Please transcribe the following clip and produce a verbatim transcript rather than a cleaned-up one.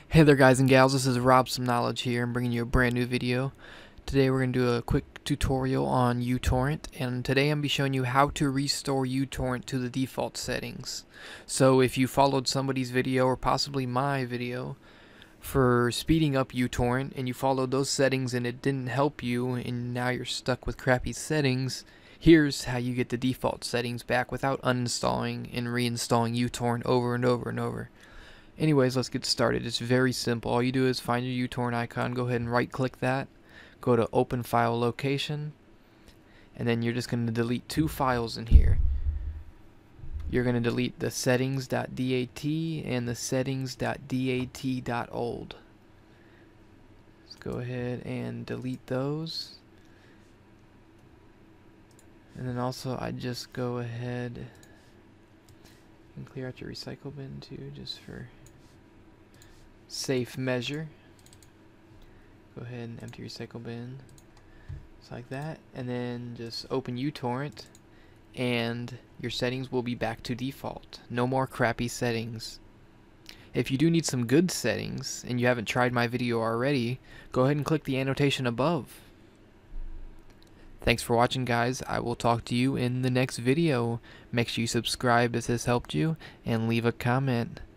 Hey there guys and gals, this is Rob Some Knowledge here. I'm bringing you a brand new video. Today we're going to do a quick tutorial on uTorrent, and today I'm going to be showing you how to restore uTorrent to the default settings. So if you followed somebody's video or possibly my video for speeding up uTorrent and you followed those settings and it didn't help you and now you're stuck with crappy settings, here's how you get the default settings back without uninstalling and reinstalling uTorrent over and over and over. Anyways, let's get started. It's very simple. All you do is find your uTorrent icon, go ahead and right click that, go to open file location, and then you're just going to delete two files in here. You're going to delete the settings.dat and the settings.dat.old. Let's go ahead and delete those. And then also I just go ahead and clear out your recycle bin too, just for safe measure. Go ahead and empty your recycle bin just like that, and then just open uTorrent and your settings will be back to default. No more crappy settings. If you do need some good settings and you haven't tried my video already, go ahead and click the annotation above. Thanks for watching, guys. I will talk to you in the next video. Make sure you subscribe if this helped you and leave a comment.